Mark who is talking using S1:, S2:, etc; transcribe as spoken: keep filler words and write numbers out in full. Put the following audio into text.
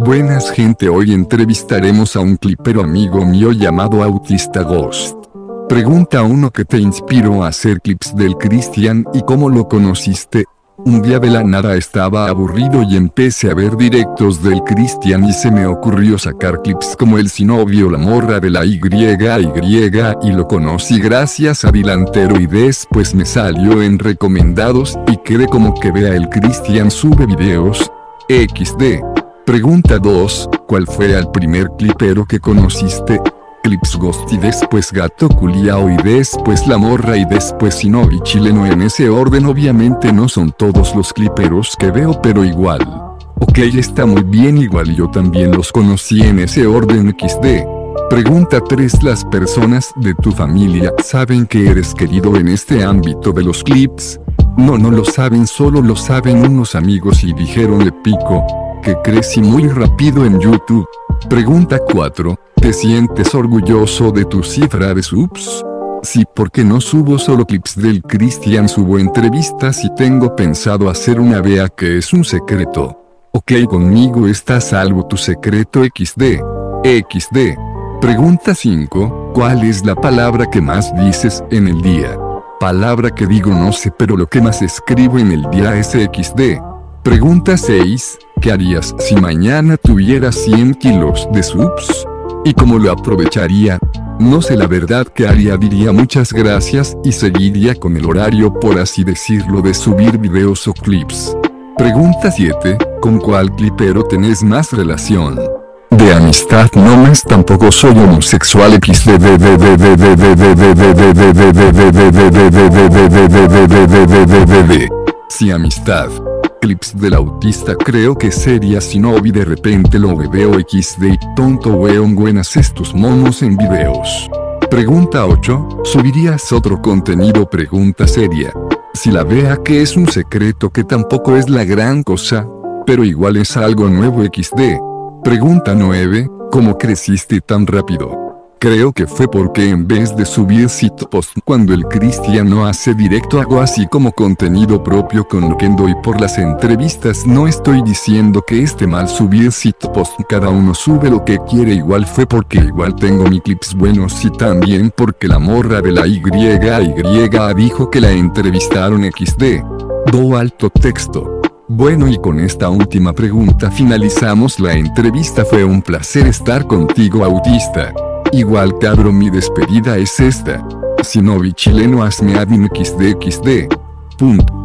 S1: Buenas gente, hoy entrevistaremos a un clipero amigo mío llamado Autista Ghost. Pregunta uno: ¿qué te inspiró a hacer clips del Cristian y cómo lo conociste? Un día de la nada estaba aburrido y empecé a ver directos del Cristian y se me ocurrió sacar clips como el sin novio, la morra de la Y Y y lo conocí gracias a Dilantero y después me salió en recomendados y quedé como que vea el Cristian sube videos. equis de. Pregunta dos, ¿cuál fue el primer clipero que conociste? Clips Ghost y después Gato Culiao y después La Morra y después Sinovi Chileno, en ese orden. Obviamente no son todos los cliperos que veo, pero igual. Ok, está muy bien, igual yo también los conocí en ese orden. equis de. Pregunta tres, ¿las personas de tu familia saben que eres querido en este ámbito de los clips? No, no lo saben, solo lo saben unos amigos y dijeron le pico, que crecí muy rápido en YouTube. Pregunta cuatro, ¿te sientes orgulloso de tu cifra de subs? Sí, porque no subo solo clips del Cristian, subo entrevistas y tengo pensado hacer una vea que es un secreto. Ok, conmigo está a salvo tu secreto. equis de. equis de. Pregunta cinco, ¿cuál es la palabra que más dices en el día? Palabra que digo no sé, pero lo que más escribo en el día es equis de. Pregunta seis, ¿qué harías si mañana tuvieras cien kilos de subs? ¿Y cómo lo aprovecharía? No sé la verdad qué haría, diría muchas gracias y seguiría con el horario, por así decirlo, de subir videos o clips. Pregunta siete, ¿con cuál clipero tenés más relación? De amistad no más, tampoco soy homosexual. equis de. Sí, amistad. Clips del Autista creo que sería Sinovi, de repente lo veo equis de. Tonto weón, buenas estos monos en videos. Pregunta ocho, ¿subirías otro contenido? Pregunta seria. Si la vea que es un secreto que tampoco es la gran cosa, pero igual es algo nuevo. equis de. Pregunta nueve, ¿cómo creciste tan rápido? Creo que fue porque en vez de subir sitpost cuando el Cristian no hace directo, hago así como contenido propio con lo que doy por las entrevistas. No estoy diciendo que esté mal subir sitpost, cada uno sube lo que quiere, igual fue porque igual tengo mis clips buenos y también porque la morra de la Y Y dijo que la entrevistaron. equis de. Do alto texto. Bueno, y con esta última pregunta finalizamos la entrevista. Fue un placer estar contigo, Autista. Igual cabrón, mi despedida es esta. Sinovi Chileno, hazme admin equis de equis de. Punto.